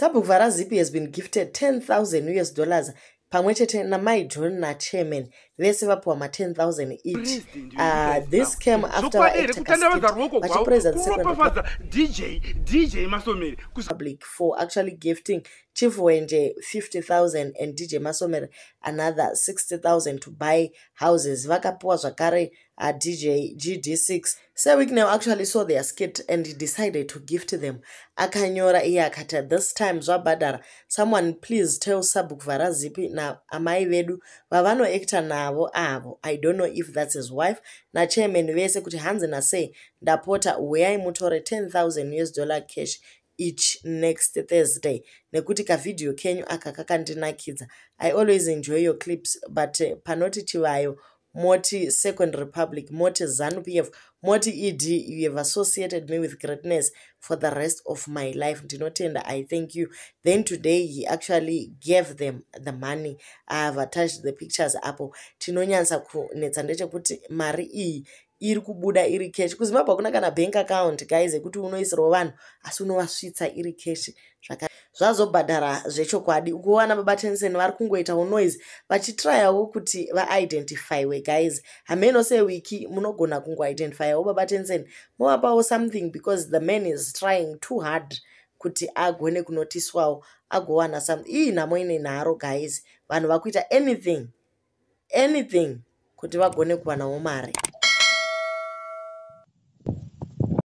Sabhuku Vharazipi has been gifted 10,000 US dollars. Pamwechete na Mai John nachairman vese vapiwa ma 10,000 each. This came after vachipresa the second DJ Masomere public for actually gifting Chief Wenje 50,000 and DJ Masomere another 60,000 to buy houses. Vakapiwa zvakare DJ GD6. Na Wicknel actually saw their skit and he decided to gift them. Akanyora iya akati, this time zvabhadhara. Someone please tell Sabhuku Vharazipi na amai vedu vavano actor navo avo. I don't know if that's his wife. Na chairman vese kuti hanzi na say ndapota uyai mutore 10,000 US dollar cash each next Thursday. Nekuti ka video kenyu aka kakandinakidza. I always enjoy your clips but panoti chivayo Moti Second Republic, Moti ZANU-PF, Moti ED, you have associated me with greatness for the rest of my life. Ndinotenda, I thank you. Then today he actually gave them the money. I have attached the pictures apo. Tinonyansa kunetsa ndechekuti mari iyi iri kubuda iri cash. Kuzimbabwe hakuna kana bank account guys ekuti unoisirwa vanhu asi unovasvitsa iri cash. Zvazobhadhara zvechokwadi. Ukuwana baba Tencent vari kungoitawo noise vachitryawo kuti va-identifywe guys. Hameno sewiki munogona kungo-identifyawo baba Tencent movapawo something because the man is trying too hard kuti agone kunotiswawo agowana something. Iyi nhamo ine nharo guys. Vanhu vakuita anything kuti vagone kuwanawo mari.